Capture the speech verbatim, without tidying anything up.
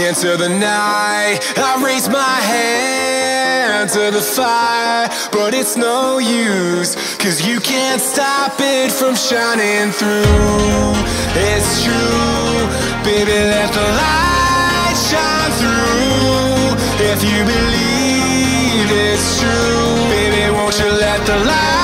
into the night. I raise my hand to the fire, but it's no use, 'cause you can't stop it from shining through. It's true, baby, let the light shine through. If you believe it's true, baby, won't you let the light